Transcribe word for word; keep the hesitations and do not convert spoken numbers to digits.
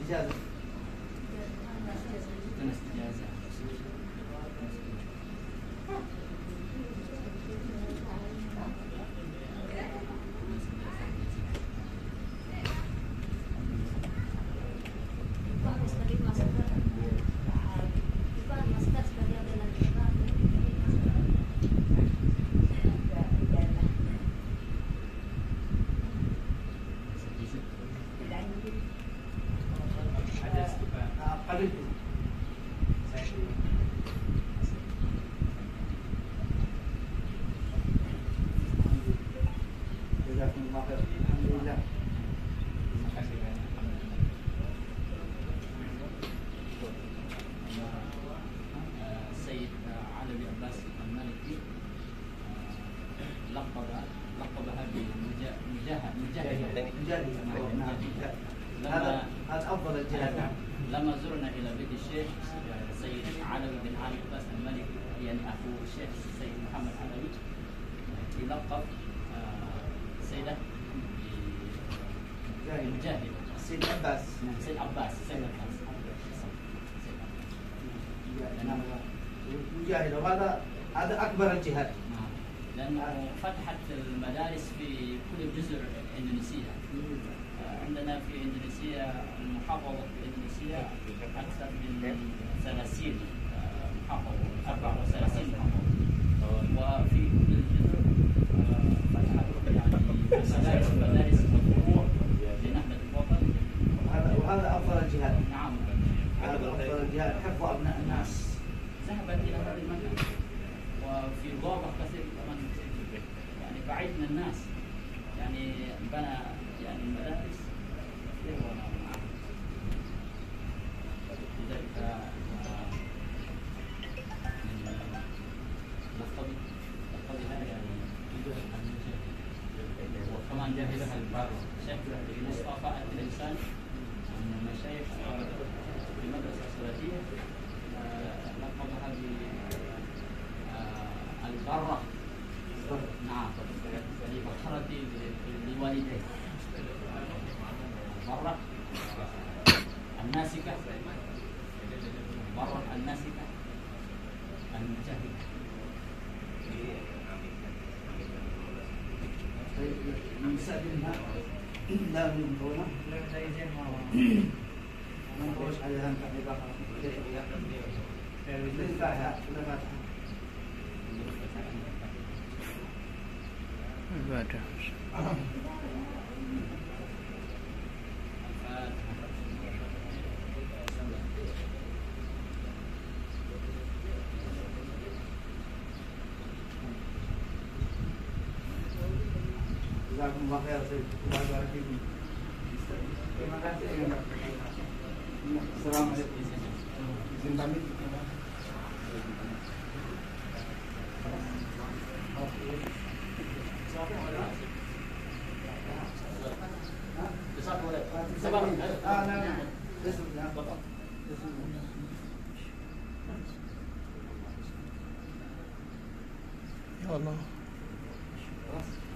استجازة. استجازة. جزاكم الله خير. الحمد لله. السيد علوي عباس المالكي لقب لقبها بمجاهد مجاهد مجاهد. نعم. لما هذا هذا أفضل الجهاد. لما زرنا إلى بيت الشيخ السيد علوي بن علي عباس المالكي، يعني أخو الشيخ السيد محمد علوي، يلقب السيدة مجاهد. السيد عباس. السيد عباس. السيد عباس. نعم. مجاهد، وهذا هذا أكبر الجهاد. نعم. لأنه فتحت المدارس في كل جزر إندونيسيا. عندنا في إندونيسيا المحافظة الإندونيسية أكثر من ثلاثين محافظة، أربعة وثلاثين محافظة، وفي كل الجزر فتحت يعني مدارس مدارس والفروع لنهضة الوطن. وهذا وهذا أفضل الجهاد. نعم. هذا أفضل الجهاد، حفظ أبناء الناس. ذهبت إلى هذا المكان، وفي الغابة كثير كمان، يعني بعيد من الناس، يعني بنى يعني مدارس كثير ومعه. لذلك لقب لقبها يعني وكمان جاهزها البر شيخ مصطفى الإنسان من المشايخ في المدرسة السلفية، لقبها بالبرة. نعم. لفخرتي لوالديه. البرة الناسكة، البرة الناسكة المجاهدة. نستأذنها. لا ننظرنا. ما نخرج عليها نتعلم بقى. الفاتحة. الفاتحة. الفاتحة. جزاكم الله خير سيد. الله يبارك فيكم. terima kasih. Assalamualaikum. Izin pamit. Ah, nah, nah. Ya Allah.